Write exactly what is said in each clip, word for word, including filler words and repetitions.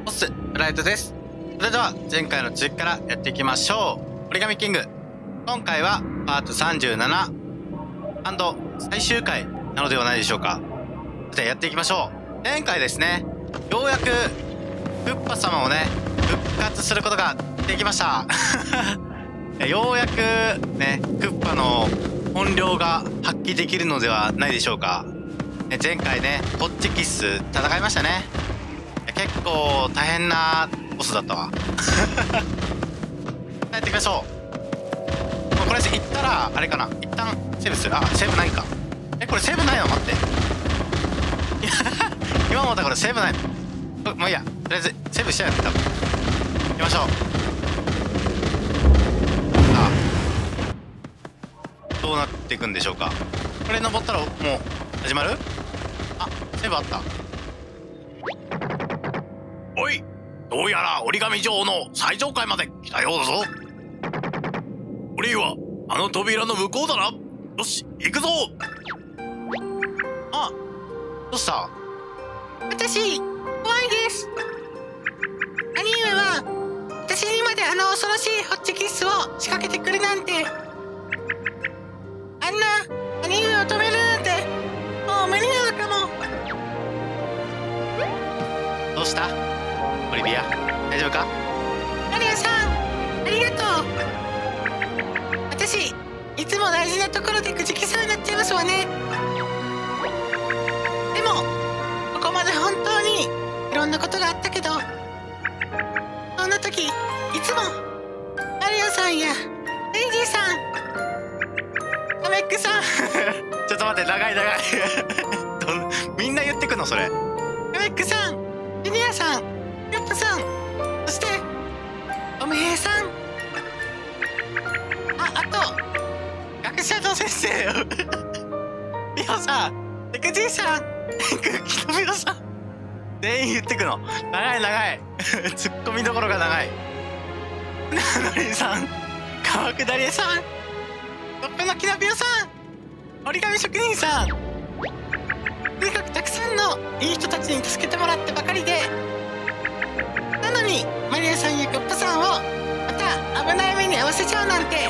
ボスライトです。それでは前回の続きからやっていきましょう。折り紙キング、今回はパートさんじゅうなな最終回なのではないでしょうか。じゃあやっていきましょう。前回ですね、ようやくクッパ様をね復活することができましたようやくねクッパの本領が発揮できるのではないでしょうか。前回ねホッチキス戦いましたね。結構大変なボスだったわやっていきましょう。もうこれ行ったらあれかな、一旦セーブする。あ、セーブないか。え、これセーブないの？待って今思ったこれセーブないの。もういいや、とりあえずセーブしちゃうよ多分。行きましょう。さあどうなっていくんでしょうか。これ登ったらもう始まる？あ、セーブあった。おい、どうやら折り紙女王の最上階まで来たようだぞ。オリーはあの扉の向こうだな。よし、行くぞ。あ、どうした？ 私、怖いです。兄上は私にまであの恐ろしいホッチキスを仕掛けてくるなんて。あんな兄上を止めるなんてもう無理なのかも。 どうした？オリビア、大丈夫か？ マリアさん、ありがとう。私いつも大事なところでくじきそうになっちゃいますわね。でもここまで本当にいろんなことがあったけど、そんな時いつもマリアさんやレイジーさん、カメックさんちょっと待って、長い長いどんみんな言ってくのそれ。 カメックさん、ジュニアさん、ヨップさん、そしておめえさん、あ、あと学者の先生ミホさん、テクジーさん、クキノミロさん、 全員言ってくの。長い長いツッコミどころが長い。 ナノリンさん、川下りさん、トップのキノピオさん、折り紙職人さん、とにかくたくさんのいい人たちに助けてもらってばかりで、なのにマリアさんやコップさんをまた危ない目に遭わせちゃうなんて。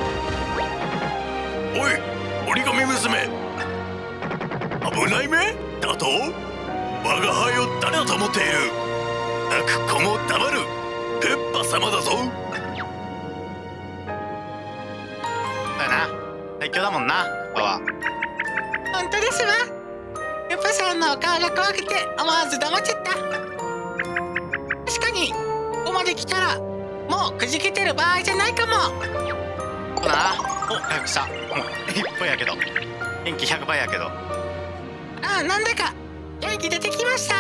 おい、折り紙娘、危ない目だと？我が輩を誰だと思っている？泣く子も黙るクッパ様だぞ。 だよな、最強だもんな、パは。 本当ですわ。クッパさんのお顔が怖くて思わず黙っちゃった。確かにここまで来たらもうくじけてる場合じゃないかも。 そうだな。お、回復した。もう一歩やけど元気ひゃくばいやけど。 ああ、なんだか元気出てきました。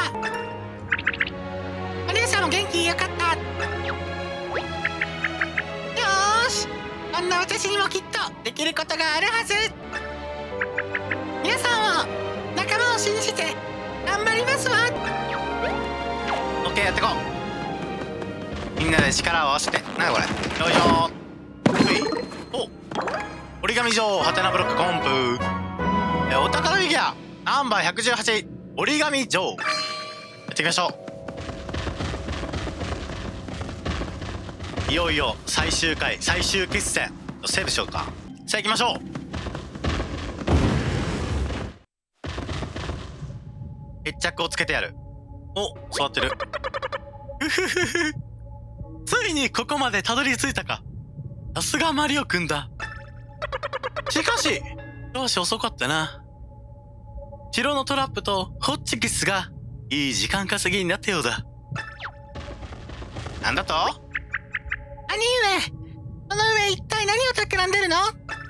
お姉さんも元気よかった。よーし、こんな私にもきっとできることがあるはず。皆さんを仲間を信じて頑張りますわ。 オッケー、やってこう。みんなで力を合わせて。なにこれ。よいしょー。お、折り紙女王ハテナブロックコンプ。えお宝フィギュアナンバーひゃくじゅうはち、折り紙女王。やっていきましょう。いよいよ最終回、最終決戦。セーブしようか。さあ行きましょう。決着をつけてやる。お、座ってる。ふふふふ。ついにここまでたどり着いたか。さすがマリオくんだ。しかし少し遅かったな。城のトラップとホッチキスがいい時間稼ぎになったようだ。なんだと？ 兄上、この上一体何を企んでるの？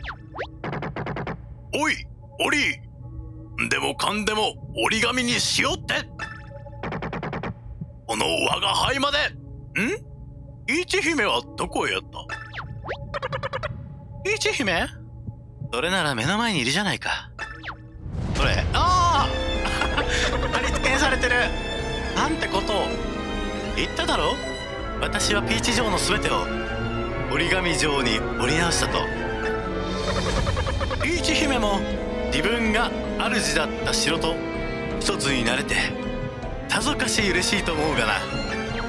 おい、オリー、でもかんでも折り紙にしようって。この我が輩まで。ん？ピーチ姫はどこへやった？ ピーチ姫？それなら目の前にいるじゃないか。それ、ああ貼り付けされてる。なんてことを言っただろ。私はピーチ女王の全てを折り紙女王に折り直したと。ピーチ姫も自分が主だった城と一つになれてさぞかし嬉しいと思うがな。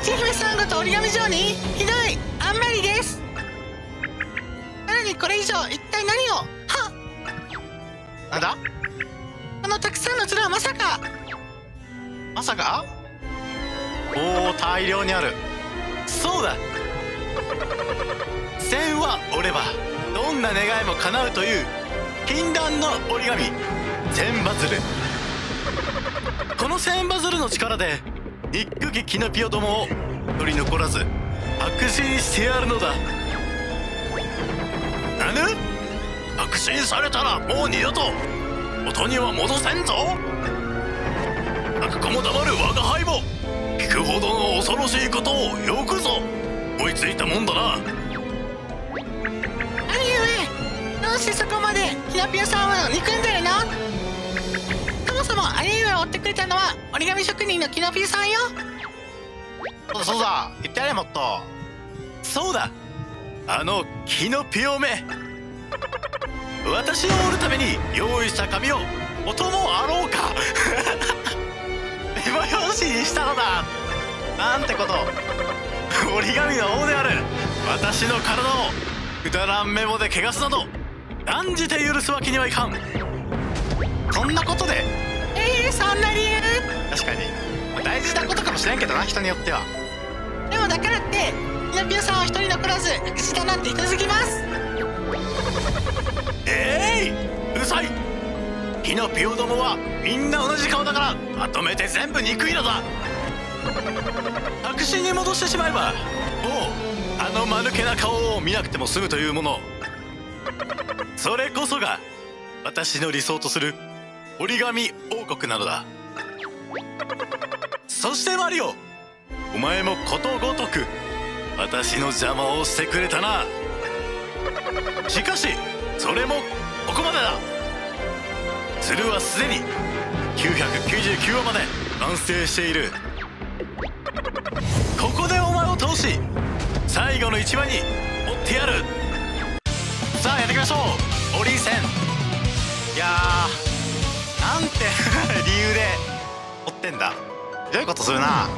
一姫さんごと折り紙状にひどいあんまりです。さらにこれ以上一体何をはっなんだこのたくさんの面はまさかまさかおお大量にある。そうだ線は折ればどんな願いも叶うという禁断の折り紙千羽鶴。この千羽鶴の力で一匹キノピオどもを取り残らず白心してやるのだ。 なぬ白心されたらもう二度と元には戻せんぞ。泣く子も黙る我が輩も聞くほどの恐ろしいことをよくぞ思いついたもんだな。 兄上、どうしてそこまでキノピオさんを憎んでるの？そもそも兄上を追ってくれたのは折り紙職人のキノピオさんよ。 そうだそうだ言ってやれもっと。そうだあのキノピオめ私を折るために用意した紙をお供あろうかメモ用紙にしたのだ。なんてこと。折り紙の王である私の体をくだらんメモで汚すなど断じて許すわけにはいかん。そんなことでえー、そんな理由？ 確かに大事なことかもしれんけどな人によっては。 でもだからってキノピオさんを一人残らず隠しだなんてひどすぎます。 えい、うるさい。キノピオどもはみんな同じ顔だからまとめて全部憎いのだ。白紙に戻してしまえばもうあの間抜けな顔を見なくても済むというもの。それこそが私の理想とする折り紙王国なのだ。そしてマリオ、お前もことごとく私の邪魔をしてくれたな。しかしそれもここまでだ。鶴はすでにきゅうひゃくきゅうじゅうきゅうわまで完成している。ここでお前を倒し最後の一番に追ってやる。 さあやっていきましょう。折り線。いやーなんて理由で追ってんだ。ひどいことするな。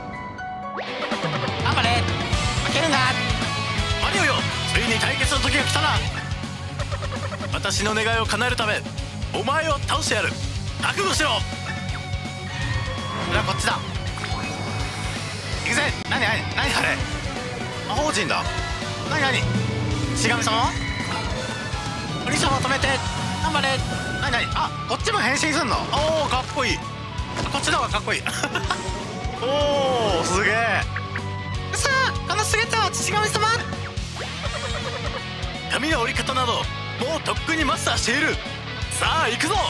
頑張れ、負けるな。 マリオよ、ついに対決の時が来たな。私の願いを叶えるためお前を倒してやる。覚悟しろ。 それはこっちだ。行くぜ。何何何あれ魔法陣だ。何何しがみ様お兄様止めて頑張れ。何何あこっちも変身すんの。おおかっこいい。こっちの方がかっこいいおおすげえ。 さあこの姿は父神様。 紙の折り方などもうとっくにマスターしている。さあ行くぞ。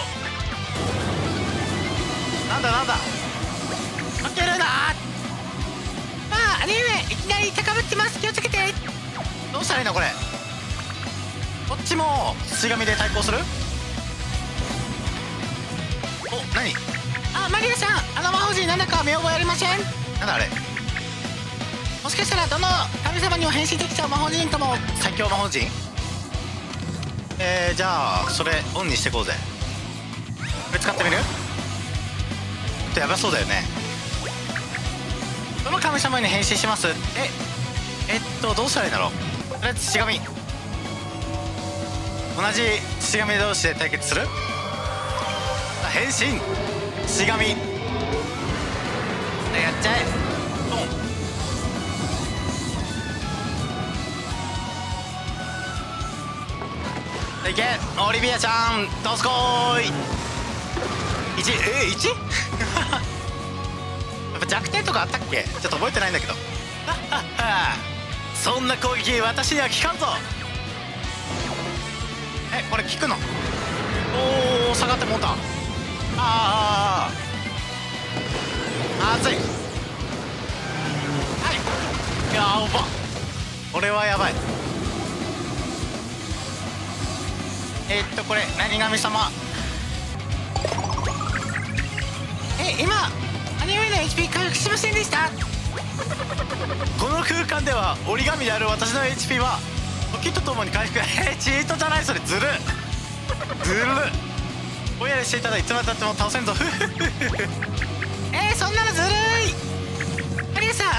なんだなんだ負けるな。まあ兄上いきなり高ぶってます。気をつけて。 どうしたらいいのこれ。こっちも土紙で対抗する。お何あ、マリオさん、あの魔法陣なんだか見覚えありません？ なんだあれ。 もしかしたらどの神様にも変身できちゃう魔法陣かも。 最強魔法陣。えー、じゃあそれオンにしてこうぜ。これ使ってみる。ちょっとやばそうだよね。どの神様に変身します。ええっとどうしたらいいんだろう。とりあえず土紙同じ土紙同士で対決する。変身土紙やっちゃえ。ドンいけオリビアちゃんどすこーい。いちえいち やっぱ弱点とかあったっけ。ちょっと覚えてないんだけどそんな攻撃私には効かんぞ。えこれ効くの。おお下がってもんだ。ああ熱い。はいやばこれはやばい。えー、っとこれ何神様。 え今兄上の エイチピー 回復しませんでした？ この空間では折り紙である私の エイチピー は時とともに回復。えチートじゃないそれ。ずるずるぼんやりしていたらいつまでたっても倒せんぞえー、そんなのずるい。マリオさん、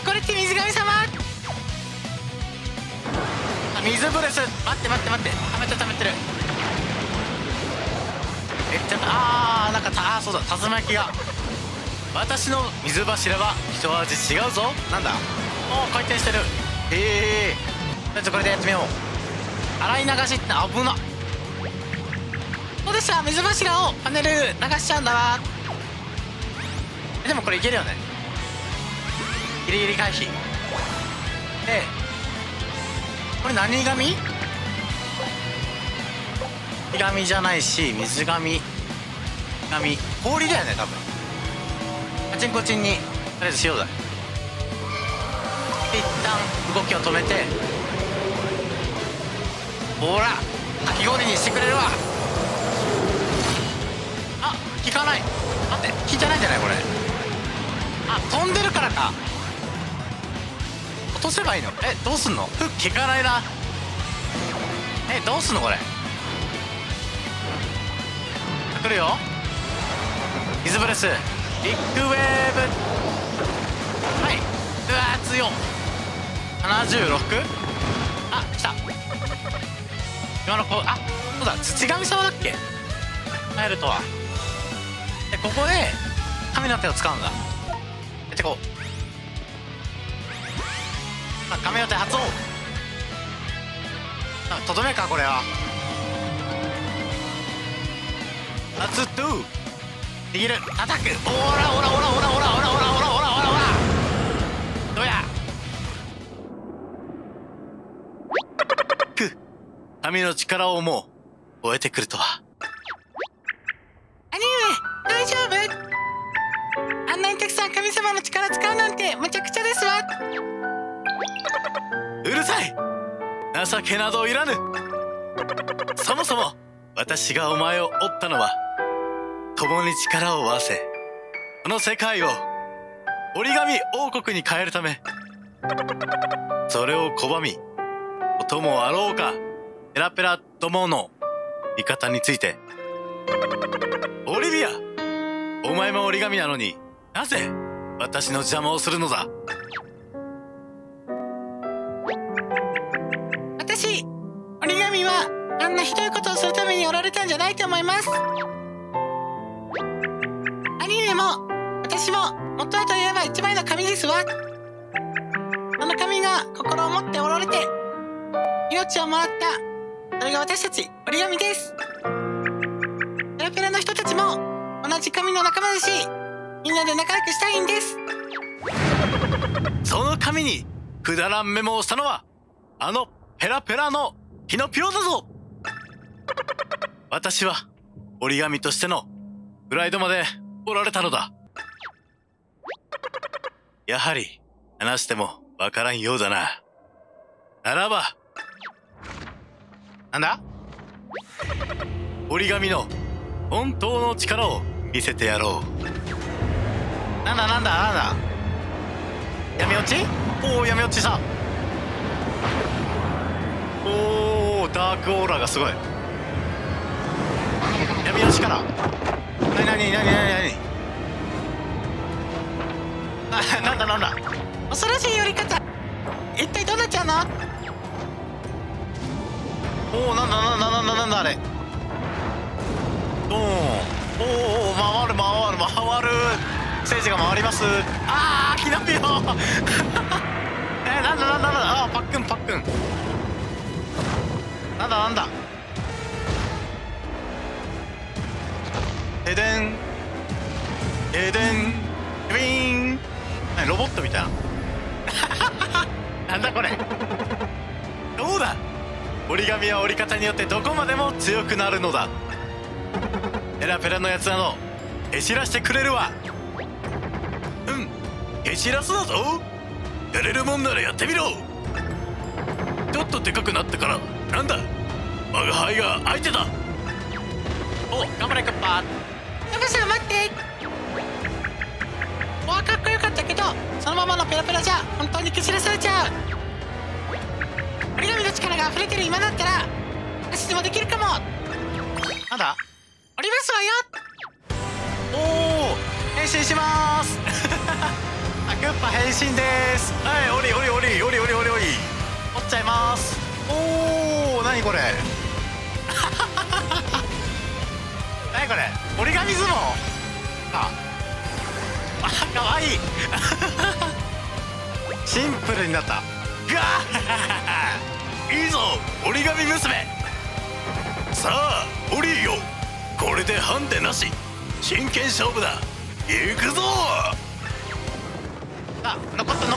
これって水神様。あ、水ブレス。待って待って待って、溜めて溜めてる。えっちゃったあーなんかたあーそうだ竜巻が。私の水柱は一味違うぞ。なんだ。おお回転してる。へえちょっとこれでやってみよう。洗い流しって危な。そうでした、水柱をパネル流しちゃうんだわ。でもこれいけるよね。ギリギリ回避で、これ何神？火神じゃないし水神神氷だよね多分。カチンコチンにとりあえずしようだ。一旦動きを止めて、ほらかき氷にしてくれるわ。あ効かない。待って効いてないんじゃないこれ。あ飛んでるからか。落とせばいいの。えどうすんの。フッ効かないな。えどうすんのこれ。来るよ水ブレスビッグウェーブ。はい、うわー強っ。ななじゅうろく。あ来た。今の子あそうだ土神様だっけ。帰るとは。でここで神の手を使うんだ。やってこう。あ神の手発動。あとどめかこれは。発動握るアタック。オラオラオラオラオラオラオラオラオラオラオラオラオラ。どうやく神の力をもう超えてくるとは。 兄上大丈夫。あんなにたくさん神様の力使うなんてむちゃくちゃですわ。 うるさい情けなどいらぬ。そもそも私がお前を追ったのは共に力を合わせこの世界を折り紙王国に変えるため。それを拒みこともあろうかペラペラどもの味方について。オリビアお前も折り紙なのになぜ私の邪魔をするのだ。 私折り紙はあんなひどいことをするためにおられたんじゃないと思います。兄上も私も元はといえば一枚の紙ですわ。その紙が心を持っておられて命をもらった、それが私たち折り紙です。ペラペラの人たちも同じ紙の仲間だし、みんなで仲良くしたいんです。 その紙にくだらんメモをしたのはあのペラペラのキノピオだぞ。私は折り紙としてのプライドまでおられたのだ。やはり話してもわからんようだな。ならばなんだ。 折り紙の本当の力を見せてやろう。なんだなんだなんだ。闇落ち。おお闇落ちさ。おおダークオーラがすごい。闇の力。なになになになになに。ななんだなんだ。 恐ろしい寄り方。一体どうなっちゃうの。 おおなんだなんだなんだなんだあれ。ドーン。おお回る回る回る。ステージが回ります。ああキノピオ。えなんだなんだなんだ。あーパックンパックン。なんだなんだ。エデンエデンウィーン。何ロボットみたいな。なんだこれ。 どうだ。折り紙は折り方によってどこまでも強くなるのだ。ペラペラのやつなどへしらしてくれるわ。うんへしらすだぞ。やれるもんならやってみろ。ちょっとでかくなったからなんだ我が輩が相手だ。 お頑張れクッパー。 ヤマさん待って。わかっこよかったけどそのままのペラペラじゃ本当に蹴散らされちゃう。折り紙の力が溢れてる今だったら私でもできるかも。 なんだ。 折りますわよ。 おお変身しまーす。あクッパ変変身です。 はい、おりおりおりおりおりおりおり。 折っちゃいます。おお、何これ何これ、折り紙相撲。ああ、かわいいシンプルになった。 ガーいいぞ折り紙娘。さあオリーよ、これでハンデなし、真剣勝負だ。行くぞ。 あ、残った残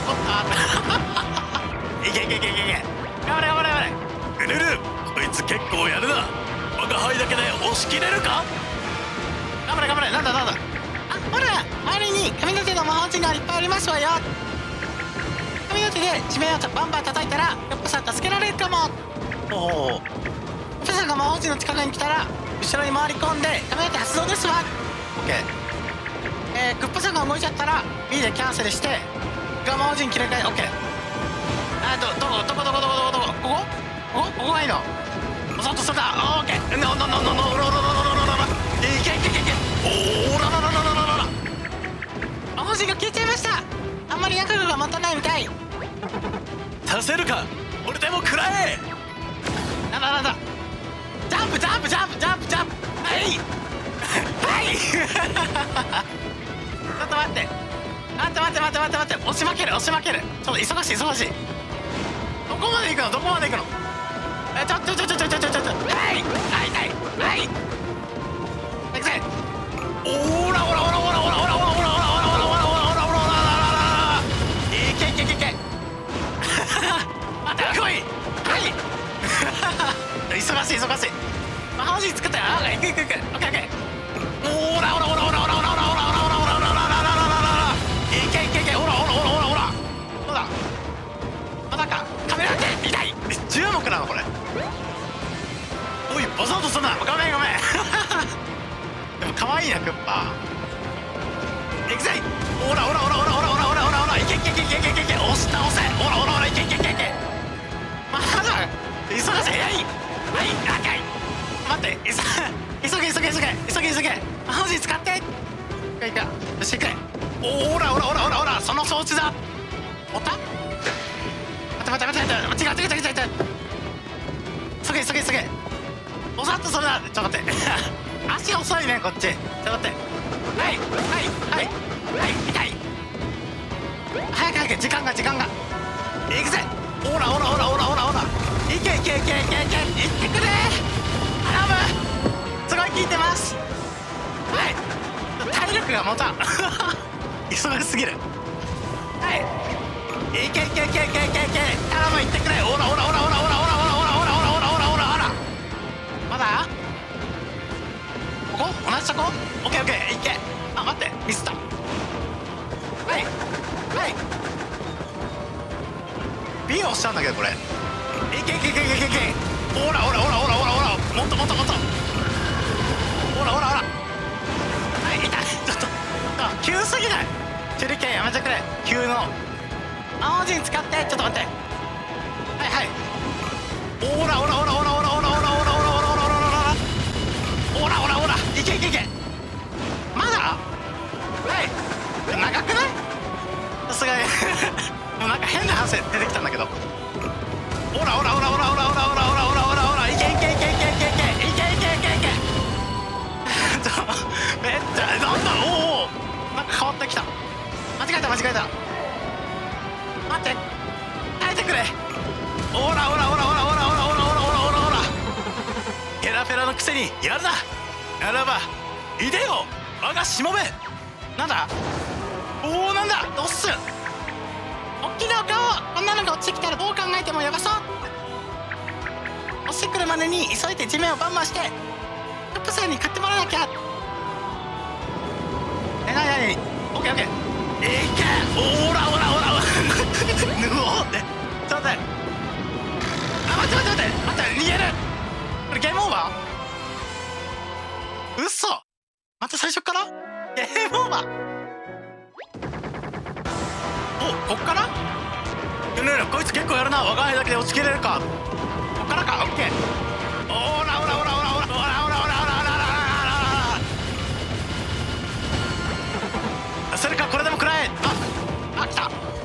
ったいけいけいけいけいけ、頑張れ頑張れ頑張れ。 グルル、こいつ結構やるな。我が輩だけで押し切れるか。 頑張れ頑張れ。なんだなんだ。 あ、ほら、周りに髪の毛の魔法陣がいっぱいありますわよ。髪の毛で地面をバンバン叩いたらヨッポさん助けられるかも。 おお、 ヨッポさんが魔法陣の近くに来たら後ろに回り込んで髪の毛発動ですわ。 オッケー。 えー、クッポさんが動いちゃったら B でキャンセルしてガ魔法陣切れ替え。オッケー。あ、どどこどこどこどこどこどこ、ここここここがいいの。そっとそっと、オッケー。 ノノノノノロロロロロロロロ。いけいけいけいけ。おおららららららら。 魔法陣が消えちゃいました。あんまり役が持たないみたい。 させるか。俺でも食らえ。 なんだなんだ。ジャンプジャンプジャンプジャンプジャンプ。はいはいちょっと待って。待って待って待って待って待って。押し負ける押し負ける。ちょっと忙しい忙しい。どこまで行くのどこまで行くの。え、ちょちょちょちょちょちょちょちょ。はいはいはいはい。行くぜ。 おらおらおらおらおらおらおらおらおらおらおらおらおらおらおら。 いけいけいけいけ。待って来い。はい忙しい忙しい。魔法陣作ったよ。あ、行く行く行く。オッケーオッケー。 おらおらおらおらおらおらおらおらおらおらおらおらおら。 いけいけいけ。おらおらおらおらおら。どうだ。まだか。カメラって痛い。 じゅう目なのこれ。 おいバサッとすんな。 ごめんごめんでも可愛いなクッパ。 行くぜ。 おらおらおらおらおらおらおらおらおら。いけいけいけいけいけいけいけ。押し倒せ。おらおらおらいけいけいけいけ。 まだ忙しい。はいはい赤い。待って急急げ急げ急げ急げ急げ。魔法陣使って。いかよし行く。 おらおらおらおらおら。その装置だ。 おった待って待って待って待って。違う違う違う違う違う。急げ急げ急げ。おさっとそれだ。ちょっと待って足遅いねこっち。ちょっと待って。はいはいはいはい痛い。早く早く時間が時間が。行くぜ。 おらおらおらおらおらおら。 いけいけいけいけいけいってくれ。頼む。すごい効いてます。はい。体力が持たん忙しすぎる。はいいけいけいけいけいけいけ。頼む行ってくれ。 おらおらおらおらおらおらおらおらおらおらおらおらおら。 まだここ同じとこ。オッケーオッケーいけ。あ待ってミスった。はいはい B を押しちゃうんだけどこれ。 いけいけいけいけいけいけ。 おらおらおらおらおらおら。もっともっともっと。 ほらほらほら。はい痛い。ちょっとあ急すぎない。手裏剣やめてくれ。急の魔法陣使って。ちょっと待って。はいはい。 おらおらおらおらおらおらおらおらおらおらおらおらおらおら。 いけいけいけ。まだはい長くない。さすがにもうなんか変な話出てきたんだけど。 おらおらおらおらおらおらおらおらおらおらおら。 いけいけいけいけいけいけいけいけいけいけちょめっちゃなんだ。おおなんか変わってきた。間違えた間違えた。待って耐えてくれ。 おらおらおらおらおらおらおらおらおらおらおら。ペラペラのくせにやるな。ならばいでよ我がしもべ。 なんだ。おおなんだどっすん。おっきな顔。こんなのが落ちてきたらどう考えてもやばそう。落ちてくるまでに急いで地面をバンバンしてトップさんに買ってもらわなきゃ。えなになに。オッケーオッケー。 いけ。おらおらおらおら。ぬおって。 ちょっと待って。あ待って待って待って待って逃げる。これゲームオーバー。嘘。また最初からゲームオーバー。おこっからねえねえこいつ結構やるな。我が輩だけで落ちきれるか。 こっからか。オッケー。 おらおらおらおらおらおらおらおらおらおら。 それかこれでも食らえ。ああ来た。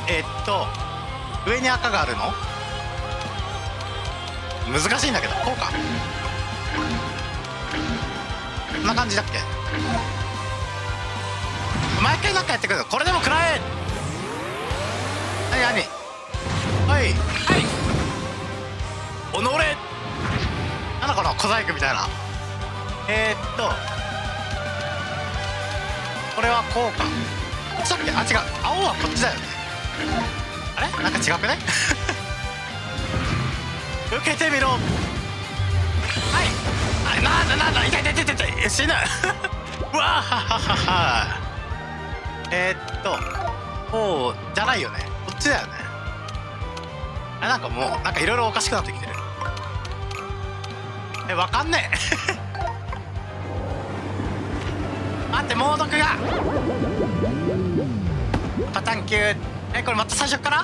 えーっと上に赤があるの難しいんだけど、こうか、こんな感じだっけ。毎回なんかやってくる。これでも食らえ。何何、はいはい、おのれ。なんだこの小細工みたいな。えー、っとこれはこうか、こっちだっけ。あ、違う、青はこっちだよね。あれなんか違くない受けてみろ。はい、あ、なんだなんだ、痛い痛い痛い痛い、死ぬうわーはははは。えー、っとこうじゃないよね、こっちだよね。あ、なんかもうなんかいろいろおかしくなってきてる。え、わかんねえ待って、猛毒がパタンキュー。え、これまた最初から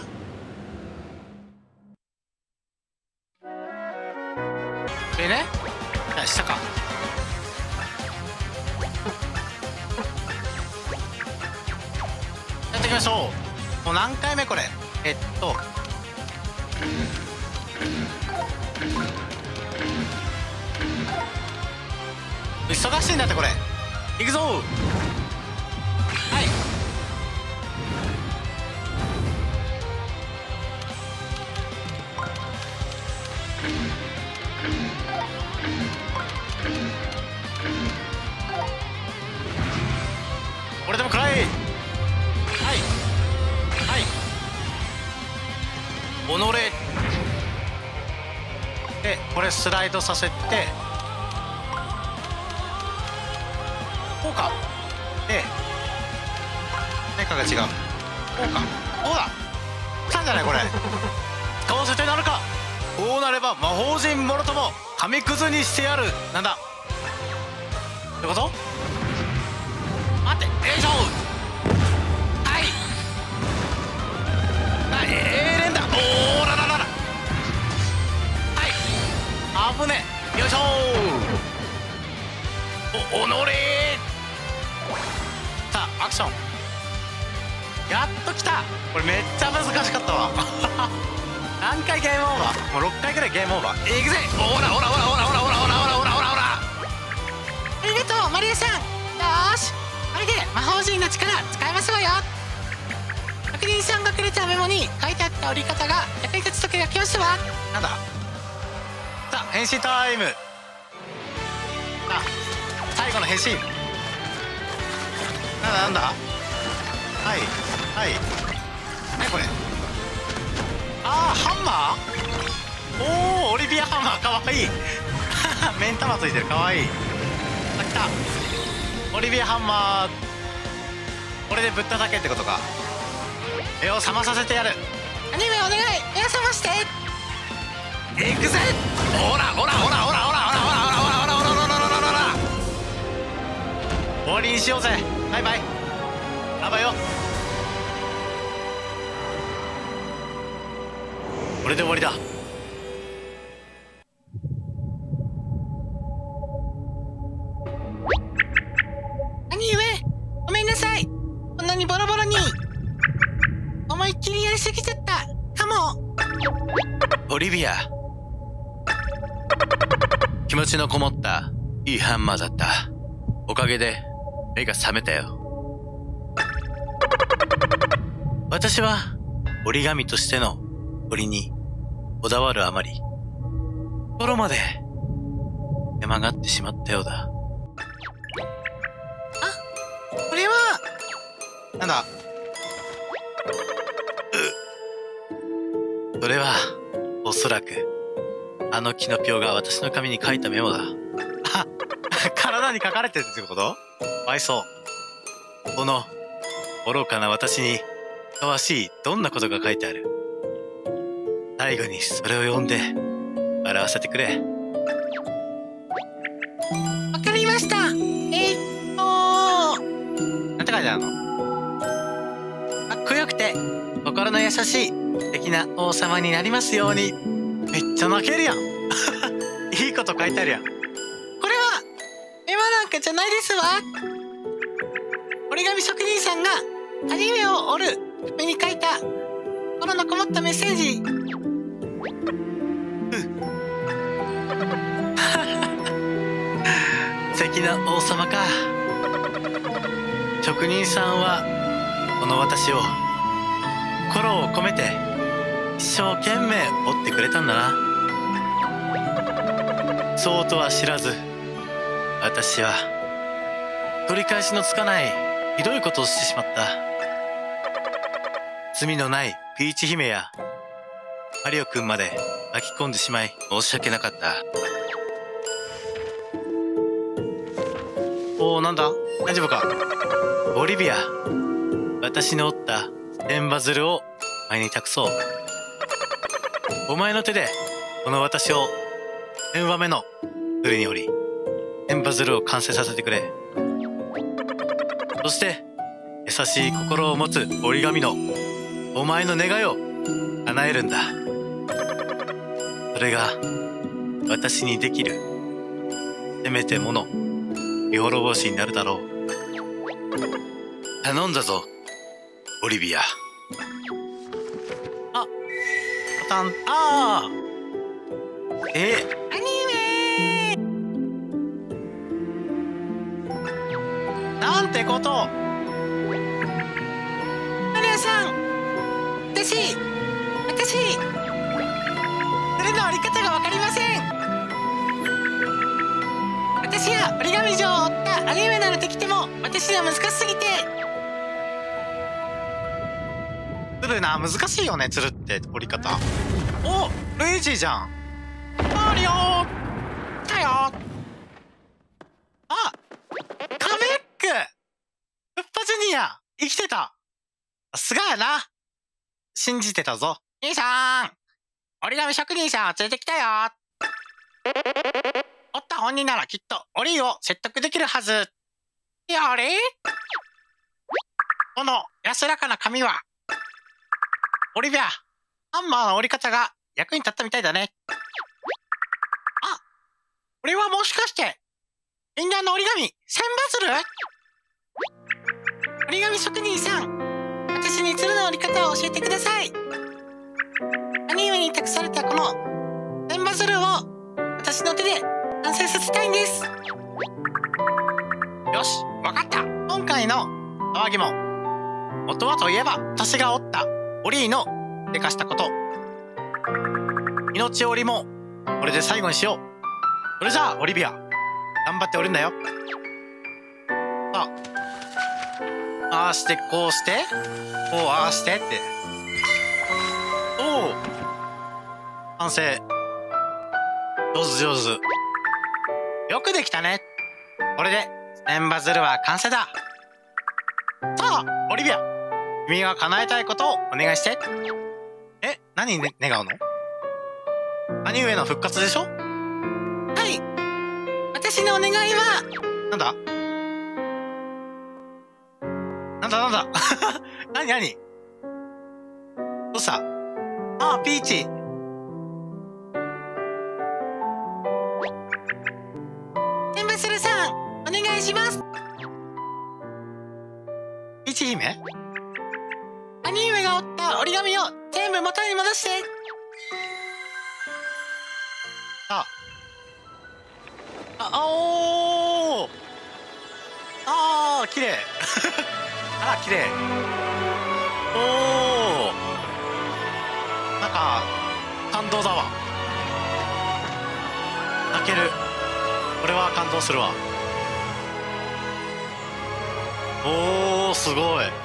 上ね。じゃあ下か。やっていきましょう。もう何回目これ。えっと忙しいんだってこれ。行くぞ。はい、俺でも食らえ。はいはい、おのれ。でこれスライドさせてこうか。で何かが違う。こうか、こうだ。来たんじゃないこれ。使わせてなるか。こうなれば魔法陣もろとも紙くずにしてやる。なんだってこと。待って、よいしょ。はいはい、えー、連打。おーらららら。はい、危ねえ。よいしょ。お、おのれー。さあアクション。やっと来た。これめっちゃ難しかったわ何回ゲームオーバー。もうろっかいぐらいゲームオーバー。いくぜ。おらおらおらおらおらおらおらおらおらおらおら。 ありがとうマリアさん。よーし、これで魔法陣の力使えますわよ。確認さんがくれたメモに書いてあった折り方が役に立つ時が来ましたわ。 なんだ。さあ変身タイム。あ、最後の変身。なんだなんだ。はいはいはい、これ。あー、ハンマー。おお、オリビアハンマーかわいい目ん玉ついてる、かわいい。あ、来た。オリビアハンマー。これでぶったたけってことか。目を覚まさせてやる。 アニメお願い、目を覚まして。 いくぜ。オラオラオラオラオラオラオラオラオラオラオラオラオラオラオラ。終わりにしようぜ。バイバイ。あばよ。これで終わりだ。 兄上、ごめんなさい。こんなにボロボロに思いっきりやりすぎちゃったかも。 オリビア、気持ちのこもったいいハンマーだった。おかげで目が覚めたよ。私は折り紙としての折にこだわるあまり心まで手間がってしまったようだ。 これはなんだ。うそれはおそらくあのキノピオが私の紙に書いたメモだ。あ、体に書かれてるってこと？かわいそう。この愚かな私にふさわしいどんなことが書いてある。最後にそれを読んで笑わせてくれ。 わかりました。えー、っとなんて書いてあるの？かっこよくて心の優しい素敵な王様になりますように。めっちゃ泣けるやんいいこと書いてあるやん。 これはメモなんかじゃないですわ。折り紙職人さんがアニメを折るために書いた心のこもったメッセージ。 素敵な王様か。職人さんはこの私を心を込めて一生懸命折ってくれたんだな。そうとは知らず私は取り返しのつかないひどいことをしてしまった。罪のないピーチ姫やマリオくんまで巻き込んでしまい申し訳なかった。 おお、なんだ、大丈夫か。 オリビア、私の折った天バズルをお前に託そう。お前の手でこの私を天羽目のズルに折り天バズルを完成させてくれ。そして優しい心を持つ折り紙のお前の願いを叶えるんだ。それが私にできるせめてもの見滅ぼしになるだろう。頼んだぞオリビア。 ボタン、 ああえアニメなんてこと。 マリオさん、私私それの折り方が分かりません。私は折り紙状を折ったアニメならできても私には難しすぎて。 つるな、難しいよね、つるって折り方。お、ルイージじゃん。マリオ来たよ。あ、カメック、フッパジュニア生きてた。さすがやな、信じてたぞ。 兄さん、折り紙職人さんを連れてきたよ。折った本人ならきっとオリーを説得できるはず。やれ、この安らかな紙はオリビア、ハンマーの折り方が役に立ったみたいだね。あ、これはもしかして禁断の折り紙千バズル？折り紙職人さん、私に鶴の折り方を教えてください。兄上に託されたこの千バズルを私の手で完成させたいんです。よし、わかった。 今回の騒ぎも元はといえば私が折ったオリーのでかしたこと。命折りもこれで最後にしよう。それじゃあオリビア、頑張って折るんだよ。さあ、ああしてこうしてこうああしてって、おお、完成。上手上手、よくできたね。これで千バズルは完成だ。さあオリビア、君が叶えたいことをお願いして。え、何、ね、願うの？兄上の復活でしょ？ はい、私のお願いは。 なんだなんだなんだ何何どうした？ああ、ピーチ。 千バズルさん、お願いします。 ピーチ姫？ 兄上が折った折り紙を全部元に戻して。 ああ、おー、ああ、綺麗あら、綺麗。おお、なんか感動だわ。泣ける。これは感動するわ。おお、すごい。い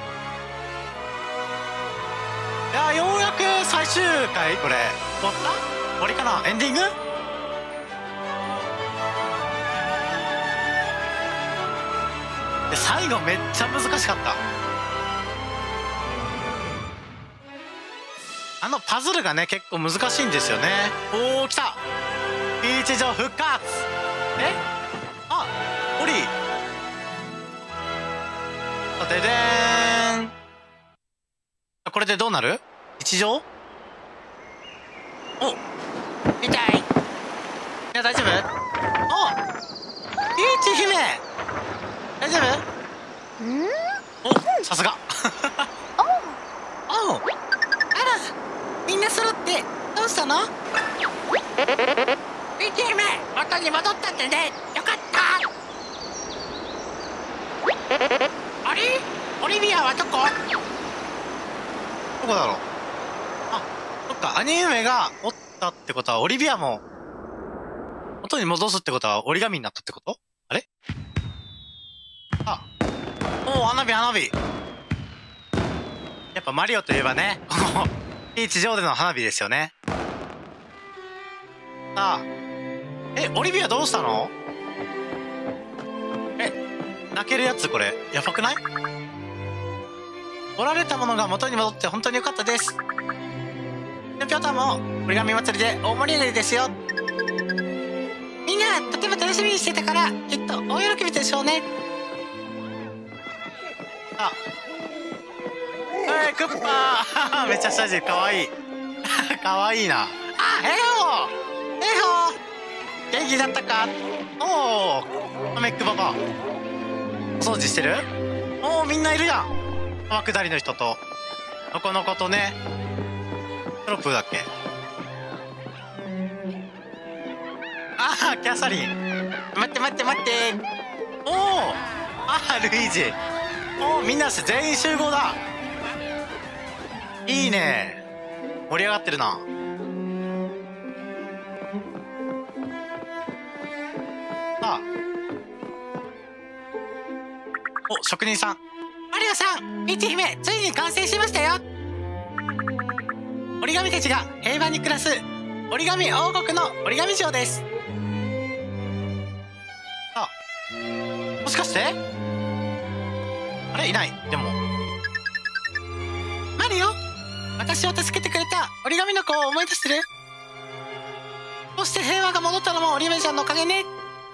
や、ようやく最終回。これ終わった？終わりかな？エンディング？で、最後めっちゃ難しかった。あのパズルがね、結構難しいんですよね。おお、来た。ピーチ城復活。え、あ、オリー。ででーん。これでどうなる？一条？お、 痛い。いや、大丈夫？お、ピーチ姫大丈夫？ ん？ お、さすが。おう。 あら、 でどうしたの？ピーチ姫、元に戻ったってね。よかった。あれ、オリビアはどこ？ どこだろう。あ、そっか、兄嫁がおったってことはオリビアも元に戻すってことは折り紙になったってこと？あれ？あ、おお、花火花火。やっぱマリオといえばね、このピーチ上での花火ですよね。さあ、え、オリビアどうしたの？え、泣けるやつこれやばくない？折られたものが元に戻って本当に良かったです。ぴょんたんも折り紙祭りで大盛り上がりですよ。みんなとても楽しみにしてたからきっと大喜びでしょうね。あ、えー、クッパーめっちゃ下地かわいいかわいいな。あ、ヘイホーヘイホー、元気だったか？おお、メックババお掃除してる？おお、みんないるやん。天下りの人とのこのことね。トロップだっけ？ああ、キャサリン。待って待って待って。おお、ああ、ルイージ。おお、みんな全員集合だ。いいね、盛り上がってるな。ああ、お、職人さん。マリオさん、ピーチ姫、ついに完成しましたよ。折り紙たちが平和に暮らす折り紙王国の折り紙城です。あ、もしかしてあれ、いない。でもマリオ、私を助けてくれた折り紙の子を思い出してる？そして平和が戻ったのも折り紙ちゃんのおかげね。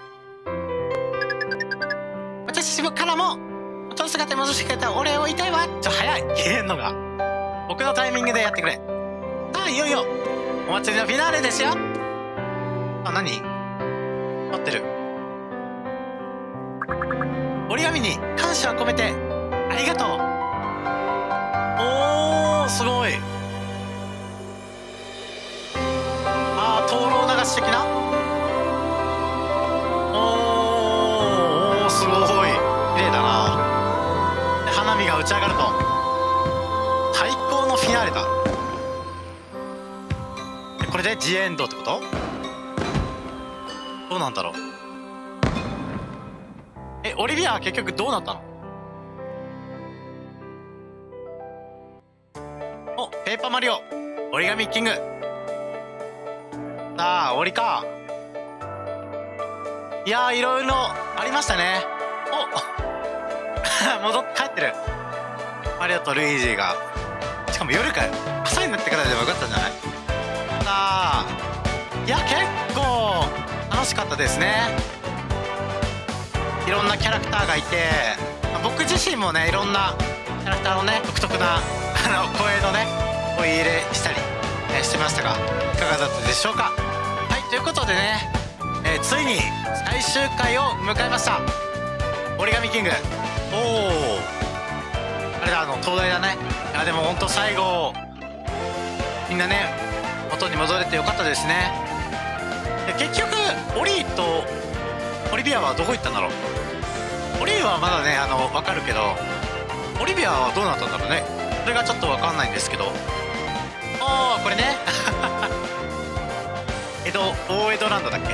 私からも元の姿に戻してくれたお礼を言いたいわ。ちょ、早い、言えんのが。僕のタイミングでやってくれ。さあ、いよいよお祭りのフィナーレですよ。あ、何？待ってる。折り紙に感謝を込めてありがとう。おー、すごい。あー、灯籠流し的な。おー、おー、すごい綺麗だな。で、花火が打ち上がると最高のフィナーレだ。これでジエンドってこと？どうなんだろう。え、オリビアは結局どうなったの？お、ペーパーマリオ折り紙キング。さあ、終わりか。いやー、いろいろありましたね。お戻っ帰ってるマリオとルイージが。しかも夜かよ。朝になってからでもよかったんじゃない？さあ、いや、結構楽しかったですね。いろんなキャラクターがいて、僕自身もね、いろんなキャラクターのね、独特なあの声のね声入れしたり、ね、してましたが、いかがだったでしょうか。はい、ということでね、えー、ついに最終回を迎えました。折り紙キング。おお、あれだ、あの東大だね。いや、でも本当最後みんなね元に戻れてよかったですね。で、結局オリーとオリビアはどこ行ったんだろう。オリーはまだね、あの分かるけど、オリビアはどうなったんだろうね。それがちょっと分かんないんですけど。ああ、これね江戸、大江戸ランドだっけ。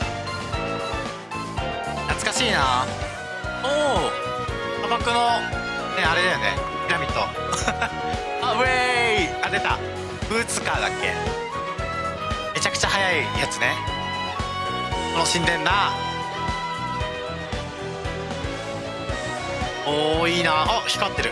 懐かしいな。おお、砂漠のね、あれだよね、ピラミッドあ、ウェーイ、あ、出た、ブーツカーだっけ。めちゃくちゃ速いやつね。楽しんでんな。おお、いいな。あ、光ってる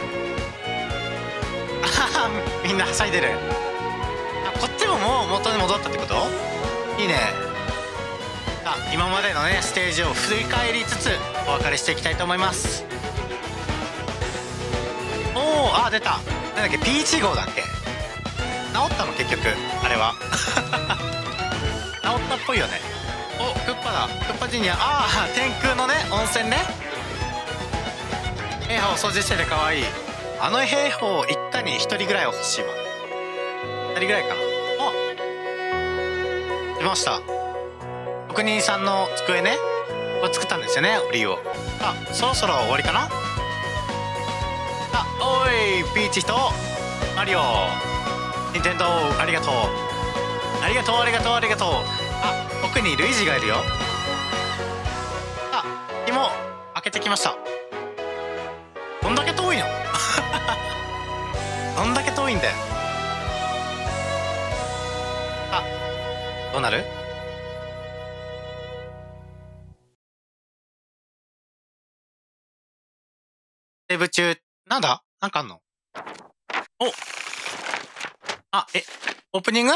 あみんなはしゃいでる。あ、こっちももう元に戻ったってこと？いいね。あ、今までのねステージを振り返りつつお別れしていきたいと思います。おお、あ、出た。なんだっけ、ピーチ号だっけ。治ったの結局あれは治ったっぽいよね。お、クッパだ、クッパジュニア。ああ、天空のね温泉ね。兵法掃除しててかわいい。あの兵法一家に一人ぐらいは欲しいわ。二人ぐらいかな。 しました。職人さんの机ね、これ作ったんですよね、オリを。あ、そろそろ終わりかな。あ、おいピーチとマリオ、任天堂ありがとうありがとうありがとうありがとう。あ、奥にルイージがいるよ。あ、紐開けてきました。どんだけ遠いのどんだけ遠いんだよ。あ、どうなる？セーブ中。なんだ？なんかあんの？お、あ、え、オープニング？はい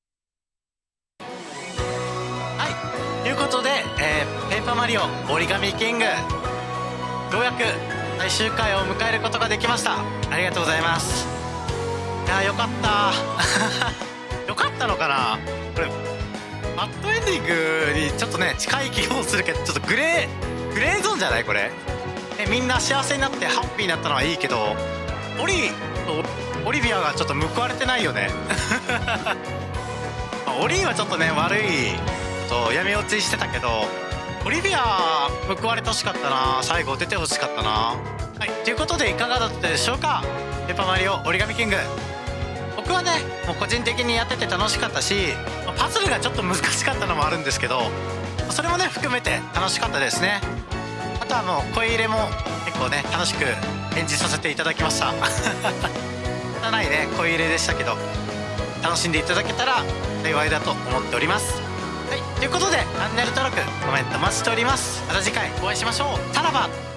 。ということで、えー、ペーパーマリオ折り紙キング、ようやく最終回を迎えることができました。ありがとうございます。いやー、よかったよかったのかなこれ。バッドエンディングにちょっとね近い気もするけど、ちょっとグレーグレーゾーンじゃないこれ。え、みんな幸せになってハッピーになったのはいいけど、オリとオリビアがちょっと報われてないよねオリーはちょっとね悪いと闇落ちしてたけど、オリビア報われてほしかったな。最後出てほしかったな。はい、ということでいかがだったでしょうか。ペーパーマリオ折り紙キング、僕はねもう個人的にやってて楽しかったし、パズルがちょっと難しかったのもあるんですけど、それもね含めて楽しかったですね。あとはもう声入れも結構ね楽しく演じさせていただきました汚いね声入れでしたけど、楽しんでいただけたら幸いだと思っております。はい、ということでチャンネル登録コメント待ちしております。また次回お会いしましょう。さらば。